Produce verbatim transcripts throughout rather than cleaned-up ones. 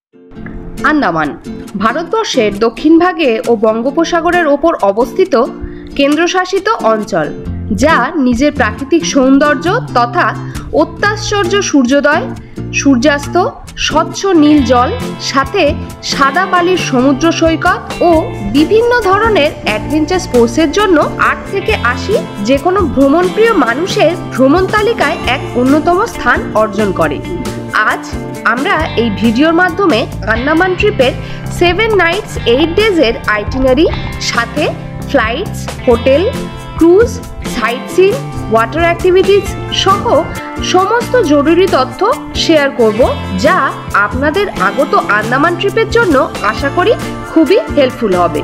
আন্দামান ভারতবর্ষের দক্ষিণ ভাগে ও বঙ্গোপসাগরের ওপর অবস্থিত কেন্দ্রশাসিত অঞ্চল, যা নিজের প্রাকৃতিক সৌন্দর্য তথা অত্যাশ্চর্য সূর্যোদয়, সূর্যাস্ত, স্বচ্ছ নীল জল, সাথে সাদা বালির সমুদ্র সৈকত ও বিভিন্ন ধরনের অ্যাডভেঞ্চার স্পোর্টসের জন্য আট থেকে আশি যে কোনো ভ্রমণপ্রিয় মানুষের ভ্রমণ তালিকায় এক অন্যতম স্থান অর্জন করে। আজ আমরা এই ভিডিওর মাধ্যমে আন্দামান ট্রিপের সেভেন নাইটস এইট ডেজের আইটিনারি, সাথে flights, hotel, cruise, sightseeing, water activities সহ সমস্ত জরুরি তথ্য শেয়ার করব, যা আপনাদের আগত আন্দামান ট্রিপের জন্য আশা করি খুবই হেল্পফুল হবে।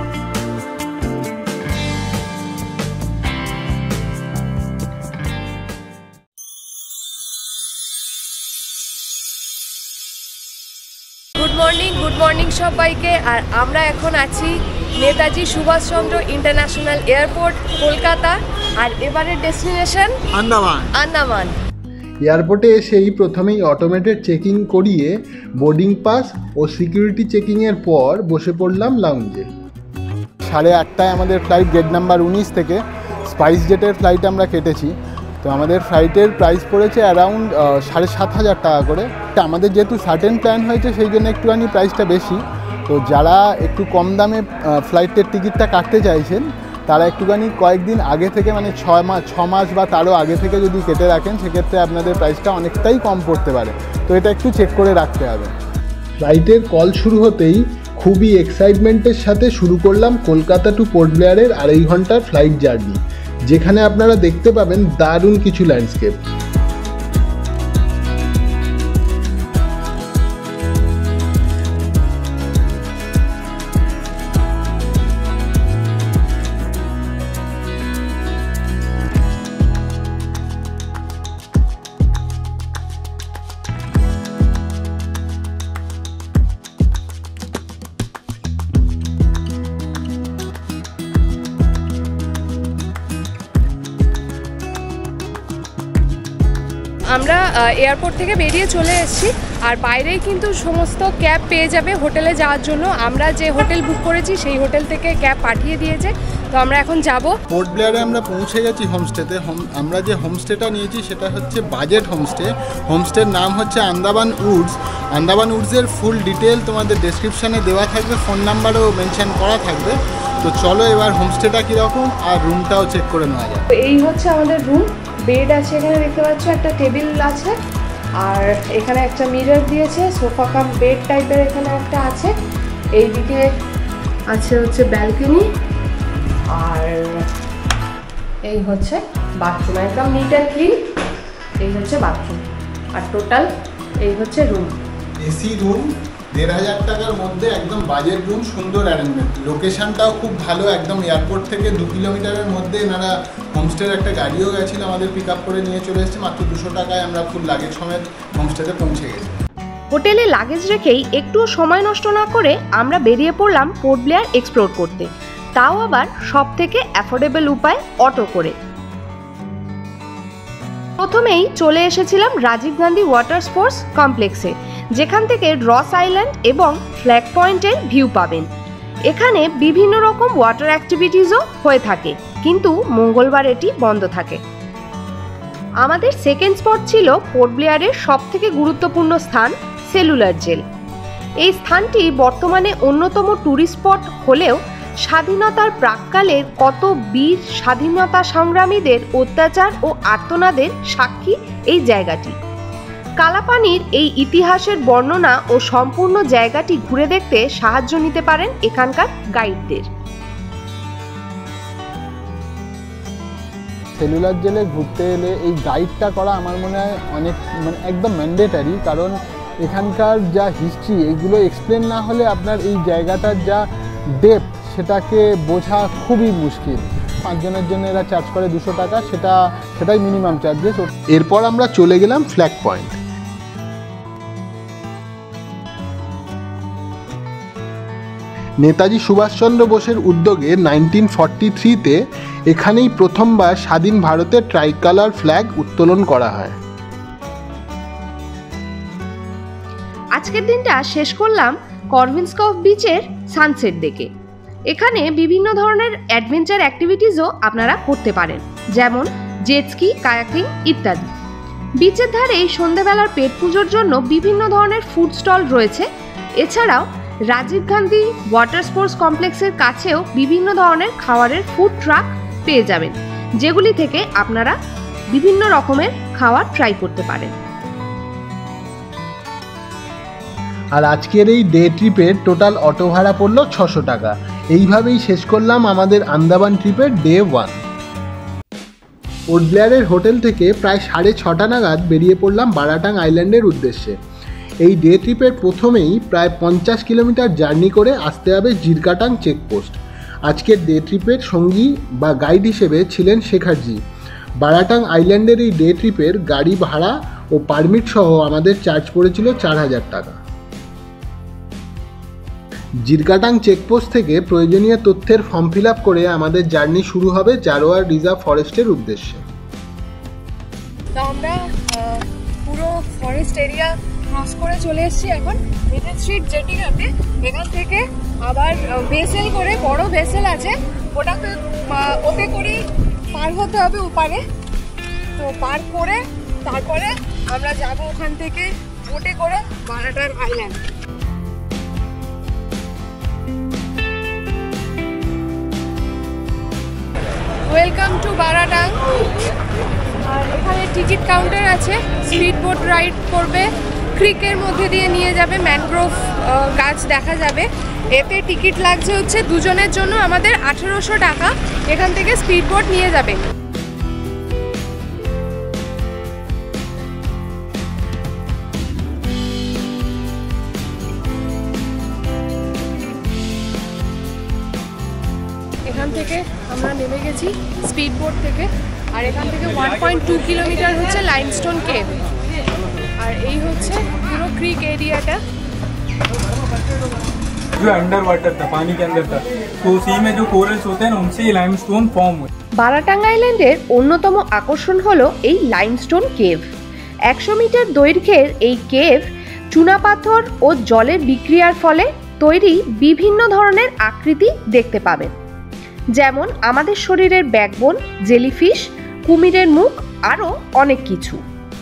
গুড মর্নিং গুড মর্নিং সবাইকে। আর আমরা এখন আছি নেতাজি সুভাষচন্দ্র ইন্টারন্যাশনাল এয়ারপোর্ট, কলকাতা। আর এবারের ডেস্টিনেশন আন্দামান। আন্দামান এয়ারপোর্টে এসেই প্রথমেই অটোমেটেড চেকিং করিয়ে বোর্ডিং পাস ও সিকিউরিটি চেকিংয়ের পর বসে পড়লাম লাউঞ্জে। সাড়ে আটটায় আমাদের ফ্লাইট গেট নাম্বার উনিশ থেকে স্পাইস জেটের ফ্লাইট আমরা কেটেছি। তো আমাদের ফ্লাইটের প্রাইস পড়েছে অ্যারাউন্ড সাড়ে সাত হাজার টাকা করে। আমাদের যেহেতু সার্টেন প্ল্যান হয়েছে সেই জন্য একটুখানি প্রাইসটা বেশি। তো যারা একটু কম দামে ফ্লাইটের টিকিটটা কাটতে চাইছেন তারা একটুখানি কয়েকদিন আগে থেকে, মানে ছয় মাস ছ মাস বা তারও আগে থেকে যদি কেটে রাখেন, সেক্ষেত্রে আপনাদের প্রাইসটা অনেকটাই কম পড়তে পারে। তো এটা একটু চেক করে রাখতে হবে। ফ্লাইটের কল শুরু হতেই খুবই এক্সাইটমেন্টের সাথে শুরু করলাম কলকাতা টু পোর্ট ব্লেয়ারের আড়াই ঘন্টার ফ্লাইট জার্নি, যেখানে আপনারা দেখতে পাবেন দারুণ কিছু ল্যান্ডস্কেপ। আমরা এয়ারপোর্ট থেকে বেরিয়ে চলে এসেছি, আর বাইরেই কিন্তু সমস্ত ক্যাব পেয়ে যাবে হোটেলে যাওয়ার জন্য। আমরা যে হোটেল বুক করেছি সেই হোটেল থেকে ক্যাব পাঠিয়ে দিয়েছে। তো আমরা এখন যাব পোর্ট ব্লেয়ারে। আমরা পৌঁছে গেছি হোমস্টেতে। হোম আমরা যে হোমস্টেটা নিয়েছি সেটা হচ্ছে বাজেট হোমস্টে। হোমস্টের নাম হচ্ছে আন্দামান উডস। আন্দামান উডসের ফুল ডিটেল তোমাদের ডেসক্রিপশানে দেওয়া থাকবে, ফোন নাম্বারও মেনশন করা থাকবে। তো চলো এবার হোমস্টেটা কীরকম আর রুমটাও চেক করে নেওয়া যায়। এই হচ্ছে আমাদের রুম। বেড আছে এখানে, দেখতে পাচ্ছ একটা টেবিল আছে, আর এখানে একটা মিরর দিয়েছে, সোফা কাম বেড টাইপের এখানে একটা আছে। এইদিকে আছে হচ্ছে ব্যালকনি, আর এই হচ্ছে বাথরুম, একদম নিট অ্যান্ড ক্লিন। এই হচ্ছে বাথরুম, আর টোটাল এই হচ্ছে রুম। এসি রুম, দেড় হাজার টাকার মধ্যে একদম বাজেট রুম, সুন্দর অ্যারেঞ্জমেন্ট। লোকেশানটাও খুব ভালো, একদম এয়ারপোর্ট থেকে দু কিলোমিটারের মধ্যে। এনারা হোমস্টের একটা গাড়িও গেছিল, আমাদের পিক আপ করে নিয়ে চলে এসেছে। মাত্র দুশো টাকায় আমরা ফুল লাগেজ সমেত হোমস্টেতে পৌঁছে গেছি। হোটেলে লাগেজ রেখেই একটুও সময় নষ্ট না করে আমরা বেরিয়ে পড়লাম পোর্ট ব্লেয়ার এক্সপ্লোর করতে, তাও আবার সব থেকে অ্যাফোর্ডেবল উপায় অটো করে। প্রথমেই চলে এসেছিলাম রাজীব গান্ধী ওয়াটার স্পোর্টস কমপ্লেক্সে, যেখান থেকে রস আইল্যান্ড এবং ফ্ল্যাগ পয়েন্টের ভিউ পাবেন। এখানে বিভিন্ন রকম ওয়াটার অ্যাক্টিভিটিসও হয়ে থাকে, কিন্তু মঙ্গলবার এটি বন্ধ থাকে। আমাদের সেকেন্ড স্পট ছিল পোর্ট ব্লেয়ারের সব থেকে গুরুত্বপূর্ণ স্থান সেলুলার জেল। এই স্থানটি বর্তমানে অন্যতম ট্যুরিস্ট স্পট হলেও স্বাধীনতার প্রাক্কালের কত বীর স্বাধীনতা সংগ্রামীদের অত্যাচার ও আর্তনাদের সাক্ষী এই জায়গাটি। কালাপানির এই ইতিহাসের বর্ণনা ও সম্পূর্ণ জায়গাটি ঘুরে দেখতে সাহায্য নিতে পারেন এখানকার গাইডদের। সেলুলার জেলে ঘুরতে এলে এই গাইডটা করা আমার মনে হয় অনেক, মানে একদম ম্যান্ডেটারি। কারণ এখানকার যা হিস্ট্রি, এইগুলো এক্সপ্লেন না হলে আপনার এই জায়গাটার যা ডেপথ সেটাকে বোঝা খুবই মুশকিল। পাঁচজনের জন্য এরা চার্জ করে দুশো টাকা, সেটা সেটাই মিনিমাম চার্জেস। এরপর আমরা চলে গেলাম ফ্ল্যাগ পয়েন্ট। নেতাজি সুভাষচন্দ্র বোসের উদ্যোগে নাইনটিন ফর্টি থ্রিতে এখানেই প্রথমবার স্বাধীন ভারতের ট্রাইকালার ফ্ল্যাগ উত্তোলন করা হয়। আজকের দিনটা শেষ করলাম করভিনস্কভ বিচের সানসেট দেখে। এখানে বিভিন্ন ধরনের অ্যাডভেঞ্চার অ্যাক্টিভিটিসও আপনারা করতে পারেন, যেমন জেটস্কি, কায়াকিং ইত্যাদি। বিচের ধারে এই সন্ধ্যাবেলার পেট পুজোর জন্য বিভিন্ন ধরনের ফুড স্টল রয়েছে। এছাড়াও রাজীব গান্ধী ওয়াটার স্পোর্টস কমপ্লেক্সের কাছেও বিভিন্ন ধরনের খাবারের ফুড ট্রাক পেয়ে যাবেন, যেগুলি থেকে আপনারা বিভিন্ন রকমের খাবার ট্রাই করতে পারেন। আর আজকের এই ডে ট্রিপের টোটাল অটো ভাড়া পড়লো ছশো টাকা। এইভাবেই শেষ করলাম আমাদের আন্দামান ট্রিপের ডে ওয়ান। পোর্ট ব্লেয়ারের হোটেল থেকে প্রায় সাড়ে ছটা নাগাদ বেরিয়ে পড়লাম বারাটাং আইল্যান্ডের উদ্দেশ্যে। এই ডে ট্রিপের প্রথমেই প্রায় পঞ্চাশ কিলোমিটার জার্নি করে আসতে হবে জিরকাটাং চেকপোস্ট। আজকের ডে ট্রিপের সঙ্গী বা গাইড হিসেবে ছিলেন শেখারজি। বারাটাং আইল্যান্ডের এই ডে ট্রিপের গাড়ি ভাড়া ও পারমিট সহ আমাদের চার্জ পড়েছিল চার হাজার টাকা। জিরকাটাং চেকপোস্ট থেকে প্রয়োজনীয় তথ্যের ফর্ম ফিল আপ করে আমাদের জার্নি শুরু হবে জারোয়ার রিজার্ভ ফরেস্টের উদ্দেশ্যে। তো আমরা পুরো ফরেস্ট এরিয়া ক্রস করে চলে এসেছি এখন মিডল স্ট্রিট জেটিঘাটে। এখান থেকে আবার ভেসেল করে, বড় ভেসেল আছে, ওটাকে ওতে করেই পার হতে হবে ওপারে। তো পার করে তারপরে আমরা যাব ওখান থেকে বোটে করে Baratang island. Welcome to Baratang. আর এখানে টিকিট কাউন্টার আছে, স্পিড বোট রাইড করবে, ক্রিকের মধ্যে দিয়ে নিয়ে যাবে, ম্যানগ্রোভ গাছ দেখা যাবে। এতে টিকিট লাগছে হচ্ছে দুজনের জন্য আমাদের আঠেরোশো টাকা। এখান থেকে স্পিড বোট নিয়ে যাবে। এখান থেকে আমরা নেমে গেছি স্পিড বোট থেকে। আর এখান থেকে ওয়ান পয়েন্ট টু কিলোমিটার হচ্ছে লাইমস্টোন কেভ। আর এই হচ্ছে পুরো ক্রিক एरियाটা। जो अंडर वाटर था, पानी के अंदर था, तो उसी में जो कोरल्स होते हैं ना, उनसे ये लाइमस्टोन फॉर्म हुए। বারাটাং আইল্যান্ডের অন্যতম আকর্ষণ হলো এই লাইমস্টোন কেভ। একশো মিটার দৈর্ঘ্যের এই কেভ চুনাপাথর ও জলের বিক্রিয়ার ফলে তৈরি বিভিন্ন ধরনের আকৃতি দেখতে পাবেন, যেমন আমাদের শরীরের ব্যাকবোন, জেলিফিশ, কুমিরের মুখ, আরও অনেক কিছু।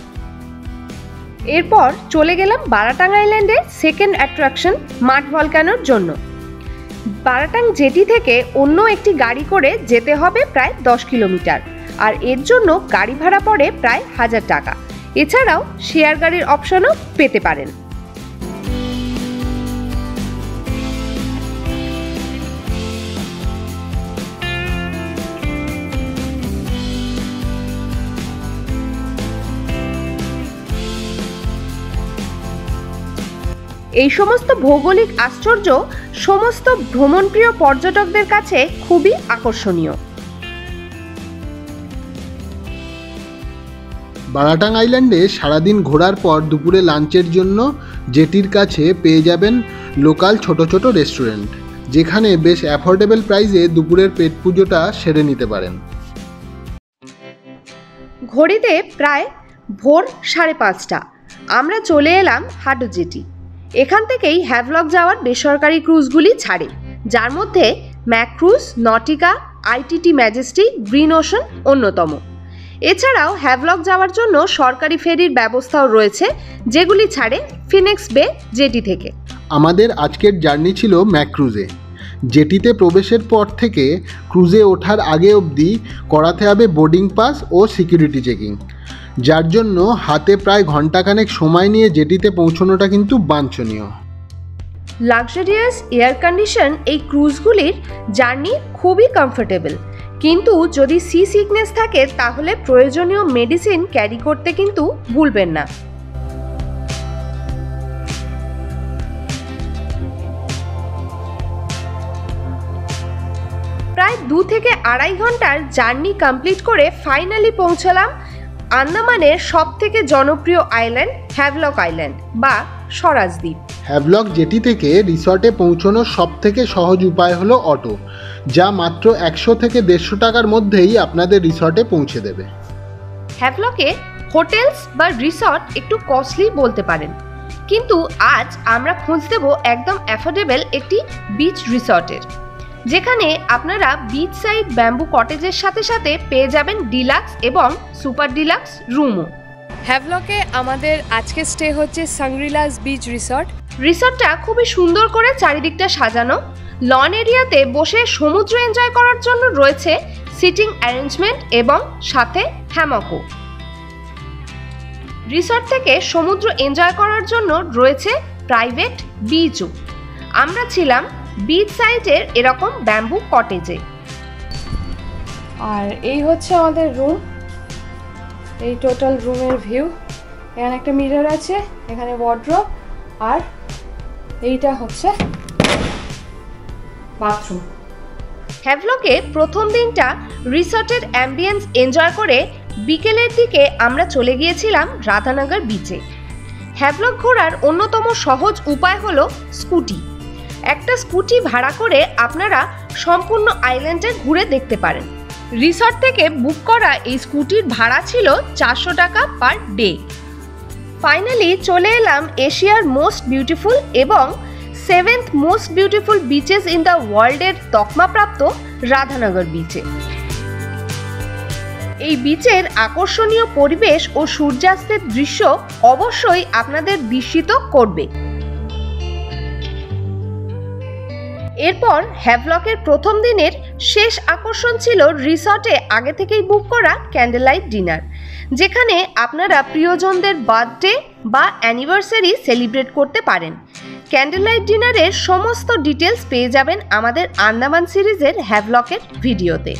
এরপর চলে গেলাম বারাটাং আইল্যান্ডের সেকেন্ড অ্যাট্রাকশন মাড ভলক্যানোর জন্য। বারাটাং জেটি থেকে অন্য একটি গাড়ি করে যেতে হবে প্রায় দশ কিলোমিটার, আর এর জন্য গাড়ি ভাড়া পড়ে প্রায় হাজার টাকা। এছাড়াও শেয়ার গাড়ির অপশনও পেতে পারেন। এই সমস্ত ভৌগোলিক আশ্চর্য সমস্ত ভ্রমণপ্রিয় পর্যটকদের কাছে খুবই আকর্ষণীয়। বারাটাং আইল্যান্ডে সারাদিন ঘোরার পর দুপুরে লাঞ্চের জন্য জেটির কাছে পেয়ে যাবেন লোকাল ছোট ছোট রেস্টুরেন্ট, যেখানে বেশ অ্যাফোর্ডেবল প্রাইসে দুপুরের পেট পুজোটা সেরে নিতে পারেন। ঘড়িতে প্রায় ভোর সাড়ে পাঁচটা আমরা চলে এলাম হাডো জেটি। এখান থেকেই হ্যাভলক যাওয়ার বেসরকারি ক্রুজগুলি ছাড়ে, যার মধ্যে Makruzz, Nautika, ITT Majestic, green ocean অন্যতম। এছাড়াও হ্যাভলক যাওয়ার জন্য সরকারি ফেরির ব্যবস্থাও রয়েছে, যেগুলি ছাড়ে ফিনিক্স বে জেটি থেকে। আমাদের আজকের জার্নি ছিল ম্যাক ক্রুজে। জেটিতে প্রবেশের পর থেকে ক্রুজে ওঠার আগে অবধি করাতে হবে বোর্ডিং পাস ও সিকিউরিটি চেকিং, যার জন্য হাতে প্রায় ঘন্টাখানেক সময় নিয়ে জেটিতে পৌঁছানোটা কিন্তু বাঞ্ছনীয়। লাক্সারিয়াস এয়ার কন্ডিশন এই ক্রুজগুলির জার্নি খুবই কমফোর্টেবল, কিন্তু যদি সি সিকনেস থাকে তাহলে প্রয়োজনীয় মেডিসিন ক্যারি করতে কিন্তু ভুলবেন না। প্রায় দু থেকে আড়াই ঘন্টার জার্নি কমপ্লিট করে ফাইনালি পৌঁছলাম আন্দামানের সব থেকে জনপ্রিয় আইল্যান্ড হ্যাভলক আইল্যান্ড বা স্বরাজদ্বীপ। হ্যাভলক জেটি থেকে রিসর্টে পৌঁছানোর সব থেকে সহজ উপায় হলো অটো, যা মাত্র একশো থেকে দেড়শো টাকার মধ্যেই আপনাদের রিসর্টে পৌঁছে দেবে। হ্যাভলকে হোটেলস বা রিসর্ট একটু কস্টলি বলতে পারেন, কিন্তু আজ আমরা খোঁজ দেব একদম অ্যাফোর্ডেবল একটি বিচ রিসর্টের, যেখানে আপনারা বিচ সাইড ব্যাম্বু কটেজের সাথে সাথে পেয়ে যাবেন ডিলাক্স এবং সুপার ডিলাক্স রুমও। হ্যাভলকে আমাদের আজকে স্টে হচ্ছে সাংগ্রিলাস বিচ রিসর্ট। রিসর্টটা খুবই সুন্দর করে চারিদিকটা সাজানো। লন এরিয়াতে বসে সমুদ্র এনজয় করার জন্য রয়েছে সিটিং অ্যারেঞ্জমেন্ট এবং সাথে হ্যামকও। রিসর্ট থেকে সমুদ্র এনজয় করার জন্য রয়েছে প্রাইভেট বিচও। আমরা ছিলাম বিচ সাইডের এরকম ব্যাম্বু কটেজে। আর এই হচ্ছে আমাদের রুম, এই টোটাল রুমের ভিউ। এখানে একটা মিরর আছে, এখানে ওয়ার্ড্রোব, আর এইটা হচ্ছে বাথরুম। হ্যাভলকে প্রথম দিনটা রিসর্টের অ্যাম্বিয়েন্স এনজয় করে বিকেলের দিকে আমরা চলে গিয়েছিলাম রাধানগর বিচে। হ্যাভলক ঘোরার অন্যতম সহজ উপায় হলো স্কুটি। একটা স্কুটি ভাড়া করে আপনারা সম্পূর্ণ আইল্যান্ডে ঘুরে দেখতে পারেন। রিসর্ট থেকে বুক করা এই স্কুটির ভাড়া ছিল চারশো টাকা পার ডে। ফাইনালি চলে এলাম এশিয়ার মোস্ট বিউটিফুল এবং seventh most beautiful beaches in the ওয়ার্ল্ডের তকমাপ্রাপ্ত রাধানগর বিচে। এই বিচের আকর্ষণীয় পরিবেশ ও সূর্যাস্তের দৃশ্য অবশ্যই আপনাদের বিস্মিত করবে। এরপর হ্যাভলকের প্রথম দিনের শেষ আকর্ষণ ছিল রিসর্টে আগে থেকেই বুক করা ক্যান্ডেল লাইট ডিনার, যেখানে আপনারা প্রিয়জনদের বার্থডে বা অ্যানিভার্সারি সেলিব্রেট করতে পারেন। ক্যান্ডেল লাইট ডিনারের সমস্ত ডিটেলস পেয়ে যাবেন আমাদের আন্দামান সিরিজের হ্যাভলকের ভিডিওতে।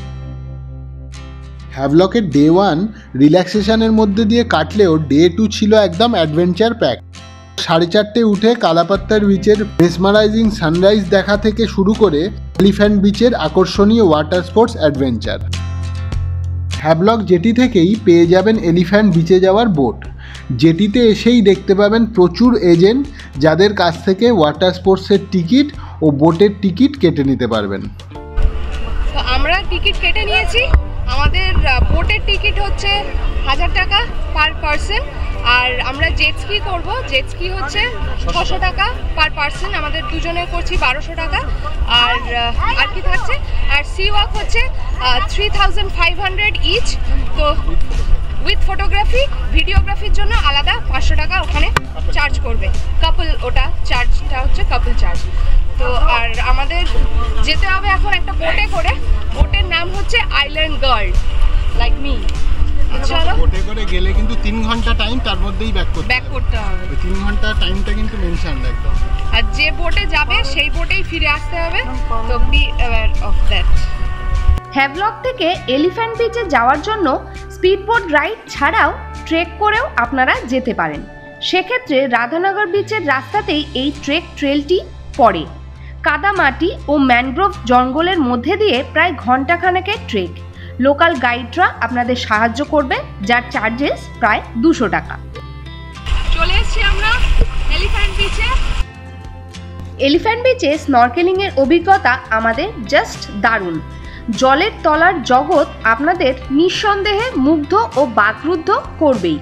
হ্যাভলকের ডে ওয়ান রিল্যাক্সেশনের মধ্যে দিয়ে কাটলেও ডে টু ছিল একদম অ্যাডভেঞ্চার প্যাক। সাড়ে চারটে উঠে কালাপাত্তার বিচের মেসমারাইজিং সানরাইজ দেখা থেকে শুরু করে এলিফ্যান্ট বিচের আকর্ষণীয় water sports adventure. Havelock jetty থেকেই পেয়ে যাবেন এলিফ্যান্ট বিচে যাওয়ার বোট। জেটিতে এসেই দেখতে পাবেন প্রচুর এজেন্ট, যাদের কাছ থেকে ওয়াটার স্পোর্টসের টিকিট ও বোটের টিকিট কেটে নিতে পারবেন। তো আমরা টিকিট কেটে নিয়েছি। আমাদের বোটের টিকিট হচ্ছে হাজার টাকা পার পারসন, আর আমরা জেট স্কি করবো। জেট স্কি হচ্ছে ছশো টাকা পার পারসন, আমাদের দুজনে করছি বারোশো টাকা। আর আর কি থাকছে, আর সি ওয়াক হচ্ছে three thousand five hundred each. তো উইথ ফটোগ্রাফি, ভিডিওগ্রাফির জন্য আলাদা পাঁচশো টাকা ওখানে চার্জ করবে কাপল, ওটা চার্জটা হচ্ছে কাপল চার্জ। তো আর আমাদের যেতে হবে এখন একটা বোটে করে। বোটের নাম হচ্ছে আইল্যান্ড গার্ল লাইক মি। চলো, বোটে করে গেলে কিন্তু তিন ঘন্টা টাইম, তার মধ্যেই ব্যাক করতে ব্যাক করতে হবে। তিন ঘন্টা টাইমটা কিন্তু মেনশন একদম। আর যে বোটে যাবে সেই বোটেই ফিরে আসতে হবে, তো be aware of that. Havelock থেকে এলিফ্যান্ট বিচে যাওয়ার জন্য স্পিডবোট রাইড ছাড়াও ট্রেক করেও আপনারা যেতে পারেন। সেক্ষেত্রে রাধানগর বিচের রাস্তাতেই এই ট্রেক ট্রেলটি পড়ে। কাদামাটি ও ম্যানগ্রোভ জঙ্গলের মধ্যে দিয়ে প্রায় ঘন্টাখানেকের ট্রেক। লোকাল গাইডরা আপনাদের সাহায্য করবে, যার চার্জেস প্রায় দুশো টাকা। চলে এসেছি আমরা এলিফ্যান্ট বিচে। এলিফ্যান্ট বিচে স্নরকেলিংয়ের অভিজ্ঞতা আমাদের জাস্ট দারুণ। জলের তলার জগৎ আপনাদের নিঃসন্দেহে মুগ্ধ ও বাকরুদ্ধ করবেই।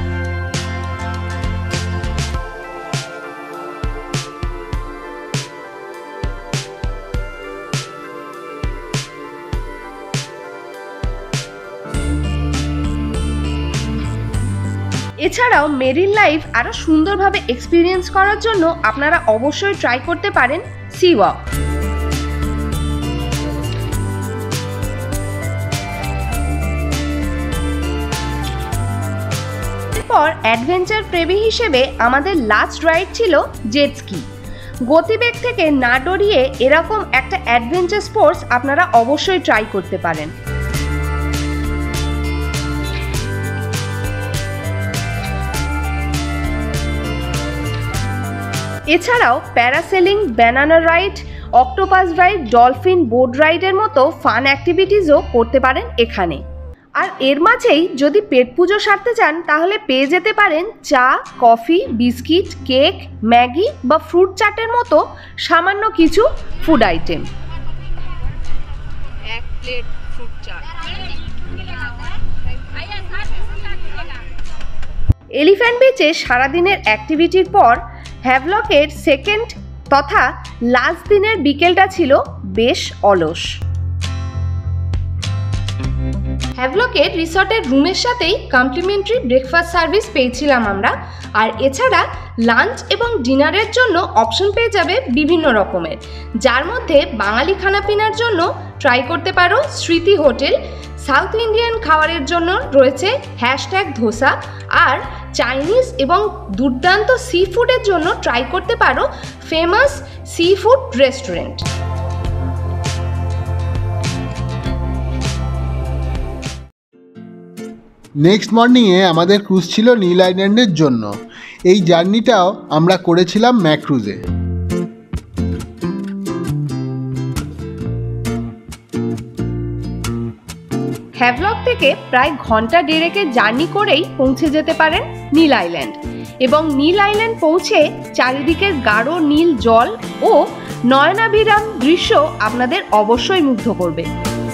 এছাড়াও মেরিন লাইফ আরও সুন্দরভাবে এক্সপিরিয়েন্স করার জন্য আপনারা অবশ্যই ট্রাই করতে পারেন সি ওয়াক। এরপর অ্যাডভেঞ্চার প্রেমী হিসেবে আমাদের লাস্ট রাইড ছিল জেট স্কি। গতিবেগ থেকে না ডরিয়ে এরকম একটা অ্যাডভেঞ্চার স্পোর্টস আপনারা অবশ্যই ট্রাই করতে পারেন। এছাড়াও parasailing, banana ride, octopus ride, dolphin boat রাইডের মতো ফান অ্যাক্টিভিটিসও করতে পারেন এখানে। আর এর মাঝেই যদি পেট পুজো সারতে চান তাহলে পেয়ে যেতে পারেন চা, কফি, বিস্কিট, কেক, ম্যাগি বা ফ্রুট চাটের মতো সামান্য কিছু ফুড আইটেম। এক প্লেট ফ্রুট চাট। এলিফ্যান্ট বিচে সারাদিনের অ্যাক্টিভিটির পর হ্যাভলকের সেকেন্ড তথা লাস্ট দিনের বিকেলটা ছিল বেশ অলস। হ্যাভলকের রিসর্টের রুমের সাথেই কমপ্লিমেন্টারি ব্রেকফাস্ট সার্ভিস পেয়েছিলাম আমরা, আর এছাড়া লাঞ্চ এবং ডিনারের জন্য অপশন পেয়ে যাবে বিভিন্ন রকমের, যার মধ্যে বাঙালি খানাপিনার জন্য ট্রাই করতে পারো স্মৃতি হোটেল, সাউথ ইন্ডিয়ান খাবারের জন্য রয়েছে হ্যাশট্যাগ ধোসা, আর চাইনিজ এবং দুর্দান্ত সি ফুডের জন্য ট্রাই করতে পারো famous seafood restaurant. Next মর্নিংয়ে আমাদের ক্রুজ ছিল নীল আইল্যান্ডের জন্য। এই জার্নিটাও আমরা করেছিলাম ম্যাক্রুজে। হ্যাভলক থেকে প্রায় ঘন্টা দেড়েকের জার্নি করেই পৌঁছে যেতে পারেন নীল আইল্যান্ড, এবং নীল আইল্যান্ড পৌঁছে চারিদিকের গাঢ় নীল জল ও নয়নাভিরাম দৃশ্য আপনাদের অবশ্যই মুগ্ধ করবে।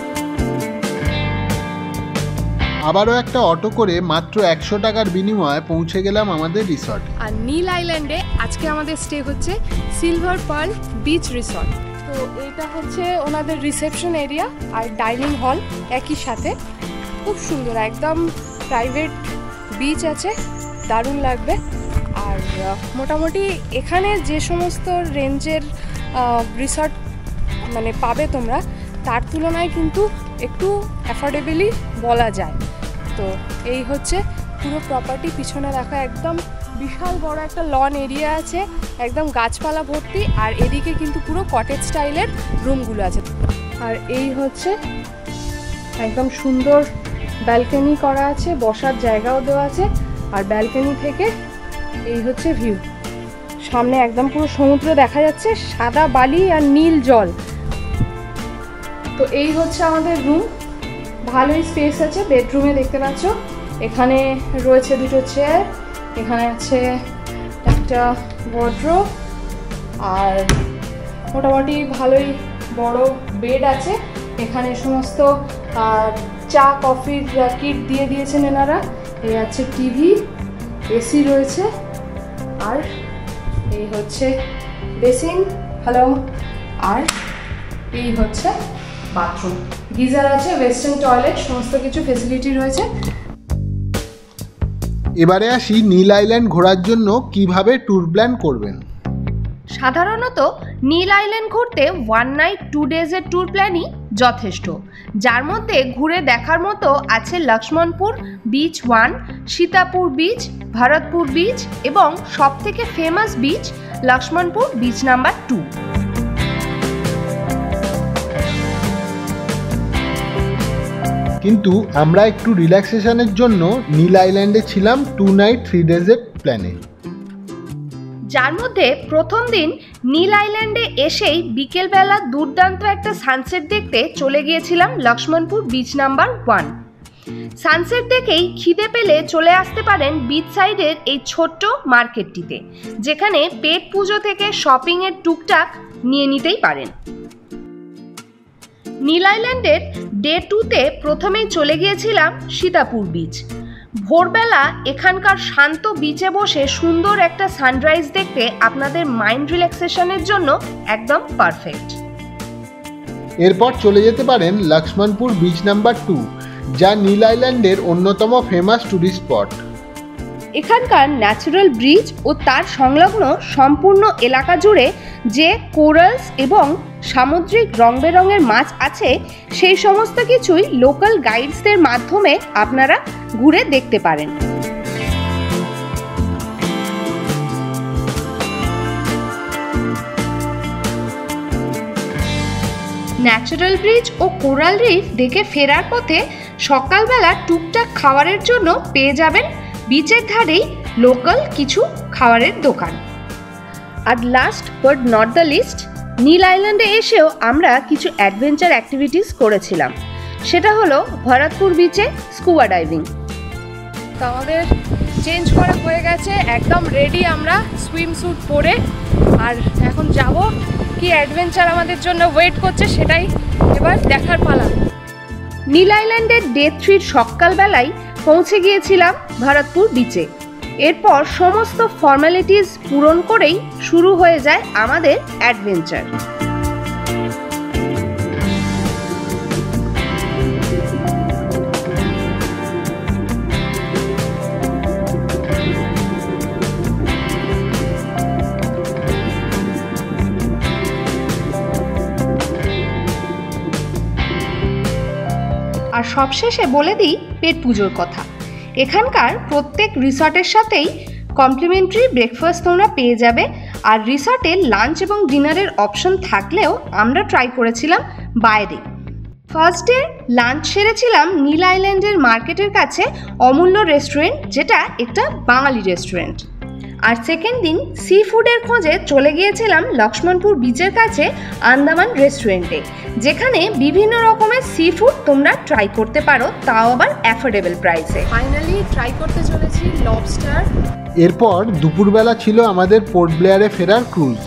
আবারও একটা অটো করে মাত্র একশো টাকার বিনিময়ে পৌঁছে গেলাম আমাদের রিসর্ট। আর নীল আইল্যান্ডে আজকে আমাদের স্টে হচ্ছে সিলভার পার্ল বিচ রিসর্ট। তো এটা হচ্ছে ওনাদের রিসেপশন এরিয়া আর ডাইনিং হল একই সাথে, খুব সুন্দর, একদম প্রাইভেট বিচ আছে, দারুণ লাগবে। আর মোটামুটি এখানে যে সমস্ত রেঞ্জের রিসর্ট মানে পাবে তোমরা, তার তুলনায় কিন্তু একটু অ্যাফোর্ডেবলই বলা যায়। তো এই হচ্ছে পুরো প্রপার্টি, পিছনে রাখা একদম বিশাল বড় একটা লন এরিয়া আছে, একদম গাছপালা ভর্তি, আর এদিকে কিন্তু পুরো কটেজ স্টাইলের রুমগুলো আছে। আর এই হচ্ছে একদম সুন্দর ব্যালকনি করা আছে, বসার জায়গাও দেওয়া আছে, আর ব্যালকনি থেকে এই হচ্ছে ভিউ, সামনে একদম পুরো সমুদ্র দেখা যাচ্ছে, সাদা বালি আর নীল জল। তো এই হচ্ছে আমাদের রুম, ভালোই স্পেস আছে। বেডরুমে দেখতে পাচ্ছ এখানে রয়েছে দুটো চেয়ার, এখানে আছে একটা ওয়ার্ড্রোব, আর মোটামুটি ভালোই বড় বেড আছে। এখানে সমস্ত চা কফির কিট দিয়ে দিয়েছেন এনারা। এই আছে টিভি, এসি রয়েছে, আর এই হচ্ছে বেসিন, হ্যালো, আর এই হচ্ছে বাথরুম, গিজার আছে, ওয়েস্টার্ন টয়লেট, সমস্ত কিছু ফেসিলিটি রয়েছে। এবারে আসি নীল আইল্যান্ড ঘোরার জন্য কিভাবে ট্যুর প্ল্যান করবেন। সাধারণত নীল আইল্যান্ড ঘুরতে ওয়ান নাইট টু ডেজের ট্যুর প্ল্যানই যথেষ্ট, যার মধ্যে ঘুরে দেখার মতো আছে Laxmanpur beach one, Sitapur beach, Bharatpur beach এবং সবথেকে famous beach Laxmanpur beach number two. কিন্তু আমরা একটু রিল্যাক্সেশনের জন্য নীল আইল্যান্ডে ছিলাম টু নাইট থ্রি ডেজের প্ল্যানে, যার মধ্যে প্রথম দিন নীল আইল্যান্ডে এসেই বিকেলবেলা দুর্দান্ত একটা সানসেট দেখতে চলে গিয়েছিলাম Laxmanpur beach number one. Sunset দেখেই খিদে পেলে চলে আসতে পারেন বিচ সাইডের এই ছোট্ট মার্কেটটিতে, যেখানে পেট পুজো থেকে শপিংয়ের টুকটাক নিয়ে নিতেই পারেন। নীল আইল্যান্ডের ডে টুতে প্রথমেই চলে গিয়েছিলাম সীতাপুর বিচ। ভোরবেলা এখানকার শান্ত বিচে বসে সুন্দর একটা সানরাইজ দেখতে আপনাদের মাইন্ড রিল্যাক্সেশনের জন্য একদম পারফেক্ট। এরপর চলে যেতে পারেন লক্ষ্মণপুর বিচ নাম্বার টু, যা নীল আইল্যান্ডের অন্যতম ফেমাস টুরিস্ট স্পট। এখানকার ন্যাচারাল ব্রিজ ও তার সংলগ্ন সম্পূর্ণ এলাকা জুড়ে যে কোরালস এবং সামুদ্রিক রং বেরঙের মাছ আছে, সেই সমস্ত কিছুই লোকাল গাইডসদের মাধ্যমে আপনারা ঘুরে দেখতে পারেন। ন্যাচারাল ব্রিজ ও কোরাল রিফ দেখে ফেরার পথে সকালবেলা টুকটাক খাবারের জন্য পেয়ে যাবেন বিচের ধারেই লোকাল কিছু খাবারের দোকান। আর last but not the least, Neel আইল্যান্ডে এসেও আমরা কিছু অ্যাডভেঞ্চার অ্যাক্টিভিটিস করেছিলাম, সেটা হলো ভরতপুর বিচে স্কুবা ডাইভিং। তো আমাদের চেঞ্জ করা হয়ে গেছে, একদম রেডি আমরা সুইম স্যুট পরে, আর এখন যাব কি অ্যাডভেঞ্চার আমাদের জন্য ওয়েট করছে সেটাই এবার দেখার পালা। নীল আইল্যান্ডের ডে থ্রির সকালবেলায় পৌঁছে গিয়েছিলাম ভরতপুর বিচে। এরপর সমস্ত ফর্মালিটিস পূরণ করেই শুরু হয়ে যায় আমাদের অ্যাডভেঞ্চার। আর সবশেষে বলে দিই পেট পুজোর কথা। এখানকার প্রত্যেক রিসর্টের সাথেই কমপ্লিমেন্টারি ব্রেকফাস্ট তোমরা পেয়ে যাবে। আর রিসর্টে লাঞ্চ এবং ডিনারের অপশন থাকলেও আমরা ট্রাই করেছিলাম বাইরে। ফার্স্ট ডে লাঞ্চ সেরেছিলাম নীল আইল্যান্ডের মার্কেটের কাছে অমূল্য রেস্টুরেন্ট, যেটা একটা বাঙালি রেস্টুরেন্ট। আর সেকেন্ড দিন সি ফুডের খোঁজে চলে গিয়েছিলাম লক্ষ্মণপুর বিচের কাছে আন্দামান রেস্টুরেন্টে, যেখানে বিভিন্ন রকমের সি ফুড তোমরা ট্রাই করতে পারো, তাও আবার অ্যাফোর্ডেবল প্রাইসে। ফাইনালি ট্রাই করতে চলেছি লবস্টার। এরপর দুপুরবেলা ছিল আমাদের পোর্ট ব্লেয়ারে ফেরার ক্রুজ।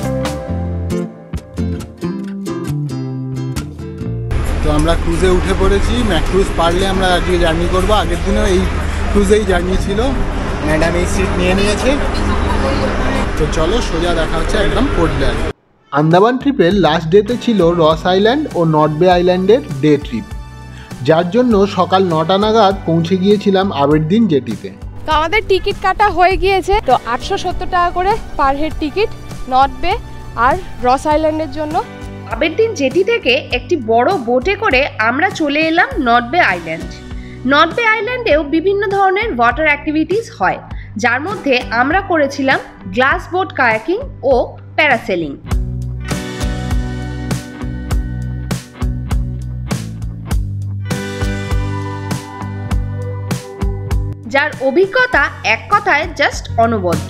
তো আমরা ক্রুজে উঠে পড়েছি। ম্যাক্রুজ পারলে আমরা আজকে জার্নি করবো। আগের দিনও এই ক্রুজেই জার্নি ছিল। ম্যাডাম এই সিট নিয়ে নিয়েছে। তো চলো সোজা দেখা হচ্ছে একদম পোর্ট ব্লেয়ারে। আন্দামান ট্রিপের লাস্ট ডেতে ছিল রস আইল্যান্ড ও নর্থ বে আইল্যান্ডের ডে ট্রিপ, যার জন্য সকাল নটা নাগাদ পৌঁছে গিয়েছিলাম আবেরদিন জেটিতে। তো আমাদের টিকিট কাটা হয়ে গিয়েছে। তো আটশো সত্তর টাকা করে পার হেড টিকিট নর্থ বে আর রস আইল্যান্ডের জন্য। আবেরদিন জেটি থেকে একটি বড় বোটে করে আমরা চলে এলাম নর্থ বে আইল্যান্ড। নর্থ বে আইল্যান্ডেও বিভিন্ন ধরনের ওয়াটার অ্যাক্টিভিটিস হয়, যার মধ্যে আমরা করেছিলাম গ্লাস বোট কায়াকিং ও প্যারাসেলিং। যার অভিজ্ঞতা এক কথায় জাস্ট অনবদ্য।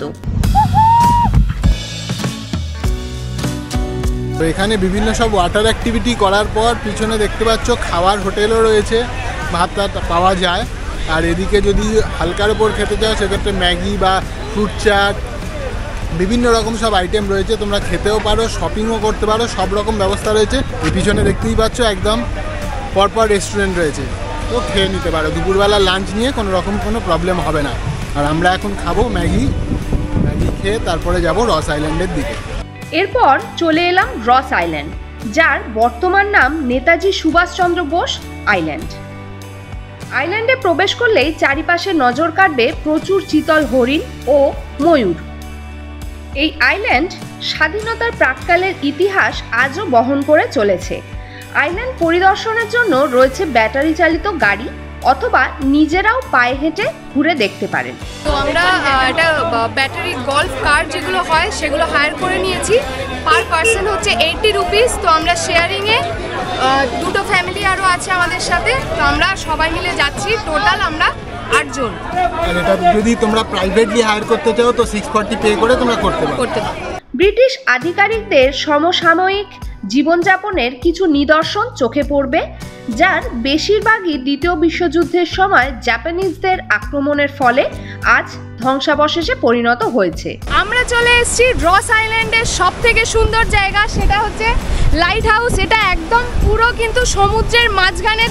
তো এখানে বিভিন্ন সব ওয়াটার অ্যাক্টিভিটি করার পর পিছনে দেখতে পাচ্ছ খাওয়ার হোটেলও রয়েছে, ভাত টাত পাওয়া যায়। আর এদিকে যদি হালকার ওপর খেতে চাও সেক্ষেত্রে ম্যাগি বা ফ্রুট চাট বিভিন্ন রকম সব আইটেম রয়েছে, তোমরা খেতেও পারো, শপিংও করতে পারো, সব রকম ব্যবস্থা রয়েছে। এই পিছনে দেখতেই পাচ্ছ একদম পরপর রেস্টুরেন্ট রয়েছে, তো খেয়ে নিতে পারো। দুপুরবেলা লাঞ্চ নিয়ে কোনো রকম কোনো প্রবলেম হবে না। আর আমরা এখন খাবো ম্যাগি। ম্যাগি খেয়ে তারপরে যাব রস আইল্যান্ডের দিকে। এরপর চলে এলাম রস আইল্যান্ড, যার বর্তমান নাম নেতাজি সুভাষচন্দ্র বোস আইল্যান্ড। আইল্যান্ডে প্রবেশ করলেই চারিপাশে নজর কাটবে প্রচুর চিতল হরিণ ও ময়ূর। এই আইল্যান্ড স্বাধীনতার প্রাক্কালের ইতিহাস আজও বহন করে চলেছে। আইল্যান্ড পরিদর্শনের জন্য রয়েছে ব্যাটারি চালিত গাড়ি, অথবা নিজেরাও পায়ে হেঁটে ঘুরে দেখতে পারেন। তো আমরা একটা ব্যাটারি গল্ফ কার যেগুলো হয় সেগুলো হায়ার করে নিয়েছি। পার পার্সন হচ্ছে এইটটি রুপিস। তো আমরা শেয়ারিংয়ে দুটো ফ্যামিলি আরও আছে আমাদের সাথে, তো আমরা সবাই মিলে যাচ্ছি। টোটাল আমরা আটজন। আর এটা যদি তোমরা প্রাইভেটলি হায়ার করতে চাও তো সিক্স ফর্টি পে করে তোমরা করতে পারো। করতে পারো। ব্রিটিশ আধিকারিকদের সমসাময়িক জীবনযাপনের কিছু নিদর্শন চোখে পড়বে, যার বেশিরভাগই দ্বিতীয় বিশ্বযুদ্ধের সময় জাপানিজদের আক্রমণের ফলে আজ ধ্বংসাবশেষে পরিণত হয়েছে। আমরা চলে এসেছি রস আইল্যান্ডের সব থেকে সুন্দর জায়গা, সেটা হচ্ছে লাইট হাউস। এটা একদম পুরো কিন্তু সমুদ্রের মাঝখানে।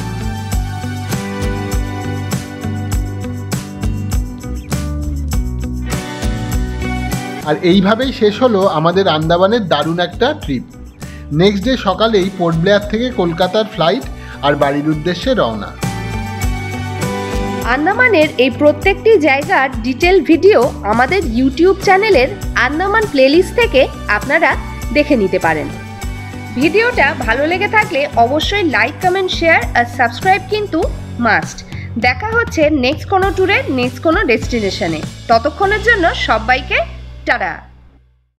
আর এইভাবেই শেষ হলো আমাদের আন্দামানের দারুণ একটা ট্রিপ। নেক্সট ডে সকালেই পোর্ট ব্লেয়ার থেকে কলকাতার ফ্লাইট আর বাড়ির উদ্দেশ্যে রওনা। আন্দামানের এই প্রত্যেকটি জায়গার ডিটেল ভিডিও আমাদের ইউটিউব চ্যানেলের আন্দামান প্লেলিস্ট থেকে আপনারা দেখে নিতে পারেন। ভিডিওটা ভালো লেগে থাকলে অবশ্যই লাইক, কমেন্ট, শেয়ার আর সাবস্ক্রাইব কিন্তু মাস্ট। দেখা হচ্ছে নেক্সট কোনো ট্যুরে, নেক্সট কোনো ডেস্টিনেশনে। ততক্ষণের জন্য সবাইকে টাটা।